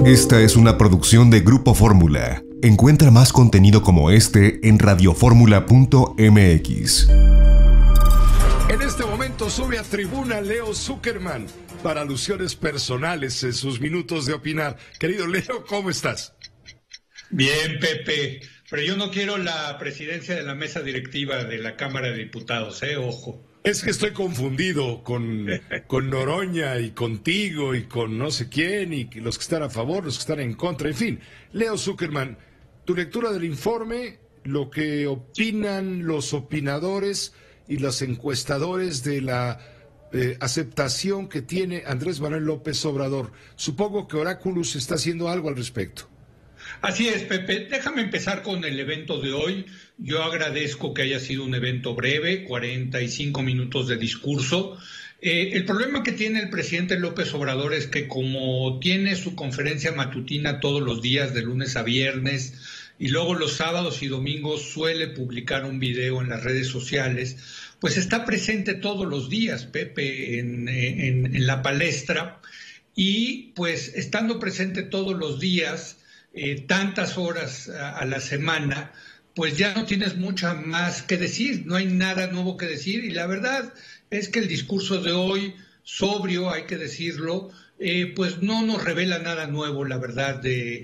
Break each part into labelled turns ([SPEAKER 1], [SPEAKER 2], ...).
[SPEAKER 1] Esta es una producción de Grupo Fórmula. Encuentra más contenido como este en radioformula.mx.
[SPEAKER 2] En este momento sube a tribuna Leo Zuckerman para alusiones personales en sus minutos de opinar. Querido Leo, ¿cómo estás?
[SPEAKER 3] Bien, Pepe, pero yo no quiero la presidencia de la mesa directiva de la Cámara de Diputados, ojo.
[SPEAKER 2] Es que estoy confundido con Noroña y contigo y con no sé quién y los que están a favor, los que están en contra, en fin. Leo Zuckerman, tu lectura del informe, lo que opinan los opinadores y los encuestadores de la aceptación que tiene Andrés Manuel López Obrador. Supongo que Oráculos está haciendo algo al respecto.
[SPEAKER 3] Así es, Pepe. Déjame empezar con el evento de hoy. Yo agradezco que haya sido un evento breve, 45 minutos de discurso. El problema que tiene el presidente López Obrador es que como tiene su conferencia matutina todos los días, de lunes a viernes, y luego los sábados y domingos suele publicar un video en las redes sociales, pues está presente todos los días, Pepe, en la palestra, y pues estando presente todos los días, tantas horas a la semana, pues ya no tienes mucha más que decir, no hay nada nuevo que decir, y la verdad es que el discurso de hoy, sobrio, hay que decirlo, pues no nos revela nada nuevo, la verdad,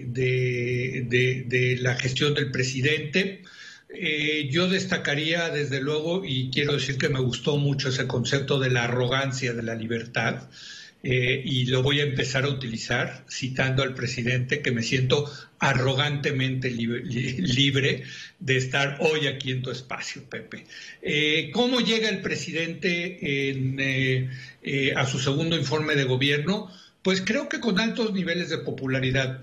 [SPEAKER 3] de la gestión del presidente. Yo destacaría, desde luego, y quiero decir que me gustó mucho ese concepto de la arrogancia de la libertad, y lo voy a empezar a utilizar citando al presidente, que me siento arrogantemente libre de estar hoy aquí en tu espacio, Pepe. ¿Cómo llega el presidente a su segundo informe de gobierno? Pues creo que con altos niveles de popularidad.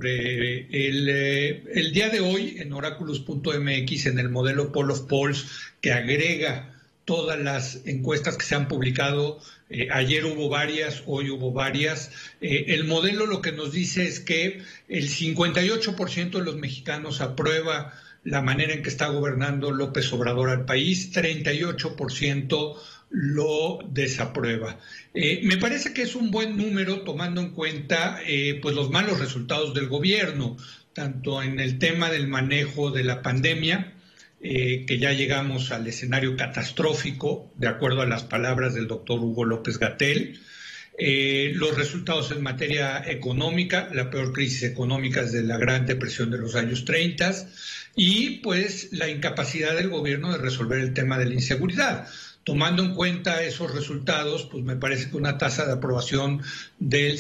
[SPEAKER 3] El día de hoy en Oráculos.mx, en el modelo Poll of Polls, que agrega todas las encuestas que se han publicado, ayer hubo varias, hoy hubo varias, el modelo lo que nos dice es que el 58% de los mexicanos aprueba la manera en que está gobernando López Obrador al país, 38% lo desaprueba. Me parece que es un buen número tomando en cuenta pues los malos resultados del gobierno, tanto en el tema del manejo de la pandemia, que ya llegamos al escenario catastrófico, de acuerdo a las palabras del doctor Hugo López-Gatell, los resultados en materia económica, la peor crisis económica desde la Gran Depresión de los años 30, y pues la incapacidad del gobierno de resolver el tema de la inseguridad. Tomando en cuenta esos resultados, pues me parece que una tasa de aprobación del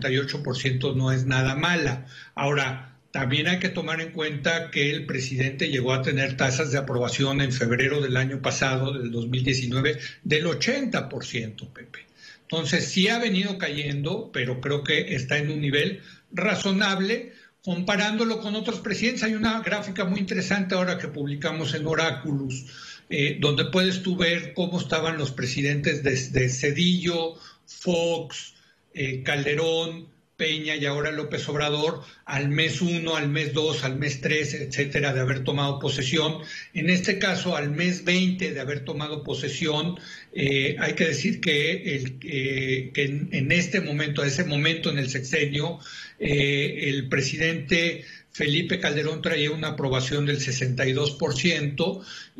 [SPEAKER 3] 58% no es nada mala. Ahora, también hay que tomar en cuenta que el presidente llegó a tener tasas de aprobación en febrero del año pasado, del 2019, del 80%, Pepe. Entonces, sí ha venido cayendo, pero creo que está en un nivel razonable, comparándolo con otros presidentes. Hay una gráfica muy interesante ahora que publicamos en Oráculos, donde puedes tú ver cómo estaban los presidentes desde Zedillo, Fox, Calderón, Peña y ahora López Obrador, al mes 1, al mes 2, al mes 3, etcétera, de haber tomado posesión. En este caso, al mes 20 de haber tomado posesión, hay que decir que en este momento, a ese momento en el sexenio, el presidente Felipe Calderón traía una aprobación del 62%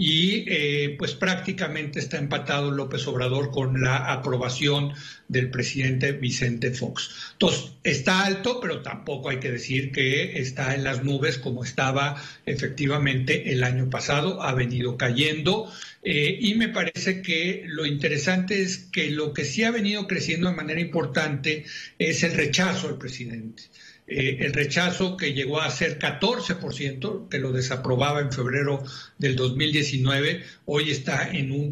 [SPEAKER 3] y pues prácticamente está empatado López Obrador con la aprobación del presidente Vicente Fox. Entonces, está alto, pero tampoco hay que decir que está en las nubes como estaba efectivamente el año pasado, ha venido cayendo. Y me parece que lo interesante es que lo que sí ha venido creciendo de manera importante es el rechazo al presidente. El rechazo, que llegó a ser 14%, que lo desaprobaba en febrero del 2019, hoy está en un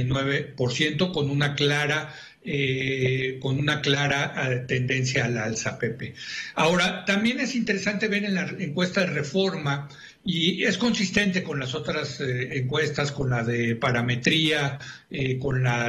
[SPEAKER 3] 39%, con una clara tendencia al alza, Pepe. Ahora, también es interesante ver en la encuesta de Reforma, y es consistente con las otras encuestas, con la de Parametría, con la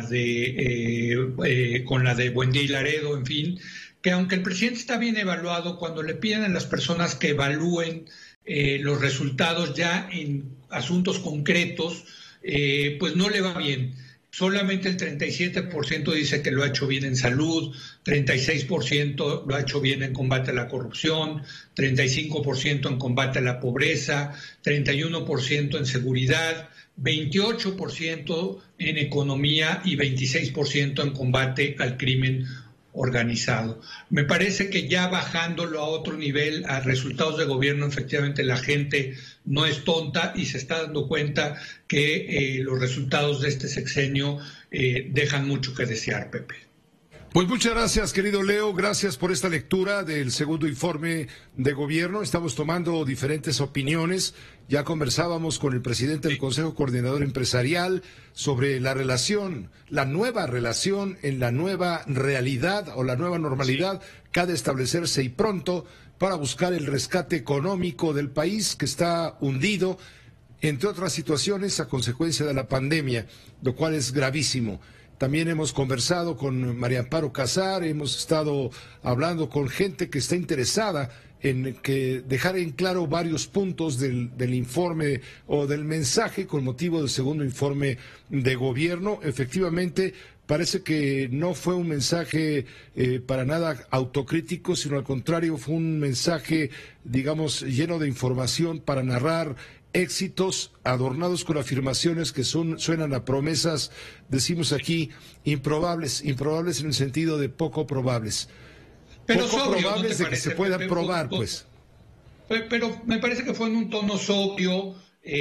[SPEAKER 3] de Buendía y Laredo, en fin, que aunque el presidente está bien evaluado, cuando le piden a las personas que evalúen los resultados ya en asuntos concretos, pues no le va bien. solamente el 37% dice que lo ha hecho bien en salud, 36% lo ha hecho bien en combate a la corrupción, 35% en combate a la pobreza, 31% en seguridad, 28% en economía y 26% en combate al crimen organizado. Me parece que ya bajándolo a otro nivel, a resultados de gobierno, efectivamente la gente no es tonta y se está dando cuenta que los resultados de este sexenio dejan mucho que desear, Pepe.
[SPEAKER 2] Pues muchas gracias, querido Leo, gracias por esta lectura del segundo informe de gobierno. Estamos tomando diferentes opiniones. Ya conversábamos con el presidente del Consejo Coordinador Empresarial sobre la relación, la nueva relación en la nueva realidad o la nueva normalidad que ha de establecerse y pronto para buscar el rescate económico del país que está hundido, entre otras situaciones, a consecuencia de la pandemia, lo cual es gravísimo. También hemos conversado con María Amparo Casar, hemos estado hablando con gente que está interesada en que dejar en claro varios puntos del informe o del mensaje con motivo del segundo informe de gobierno. Efectivamente, parece que no fue un mensaje para nada autocrítico, sino al contrario, fue un mensaje, digamos, lleno de información para narrar éxitos adornados con afirmaciones que suenan a promesas, decimos aquí, improbables en el sentido de poco probables.
[SPEAKER 3] Pero
[SPEAKER 2] poco
[SPEAKER 3] sobrio,
[SPEAKER 2] probables
[SPEAKER 3] ¿no
[SPEAKER 2] de que se puedan probar, pues.
[SPEAKER 3] Pero me parece que fue en un tono sobrio.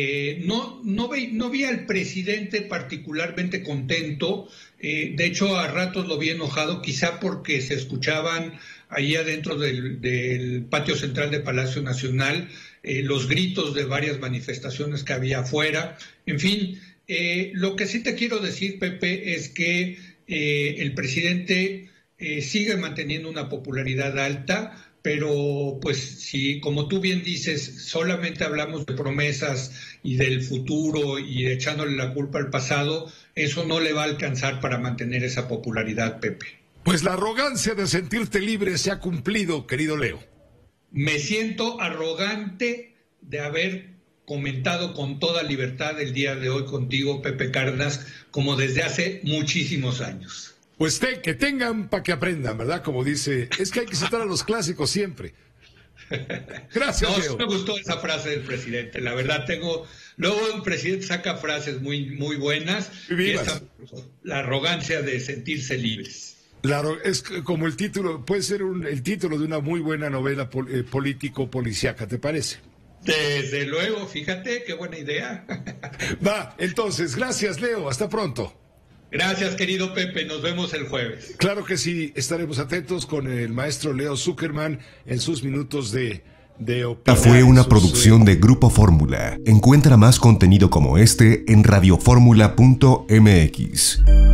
[SPEAKER 3] No vi al presidente particularmente contento. De hecho, a ratos lo vi enojado, quizá porque se escuchaban ahí adentro del patio central de Palacio Nacional los gritos de varias manifestaciones que había afuera. En fin, lo que sí te quiero decir, Pepe, es que el presidente sigue manteniendo una popularidad alta, pero pues si, como tú bien dices, solamente hablamos de promesas y del futuro y echándole la culpa al pasado, eso no le va a alcanzar para mantener esa popularidad, Pepe.
[SPEAKER 2] Pues la arrogancia de sentirte libre se ha cumplido, querido Leo.
[SPEAKER 3] Me siento arrogante de haber comentado con toda libertad el día de hoy contigo, Pepe Cárdenas, como desde hace muchísimos años.
[SPEAKER 2] Pues que tengan para que aprendan, ¿verdad? Como dice, es que hay que citar a los clásicos siempre. Gracias, Leo.
[SPEAKER 3] Me gustó esa frase del presidente, la verdad luego el presidente saca frases muy, muy buenas. Y la arrogancia de sentirse libres.
[SPEAKER 2] Claro, es como el título, puede ser el título de una muy buena novela político-policíaca, ¿te parece?
[SPEAKER 3] Desde luego, fíjate, qué buena idea.
[SPEAKER 2] Va, entonces, gracias, Leo, hasta pronto.
[SPEAKER 3] Gracias, querido Pepe, nos vemos el jueves.
[SPEAKER 2] Claro que sí, estaremos atentos con el maestro Leo Zuckerman en sus minutos de opinar.
[SPEAKER 1] Esta fue una producción de Grupo Fórmula. Encuentra más contenido como este en radioformula.mx.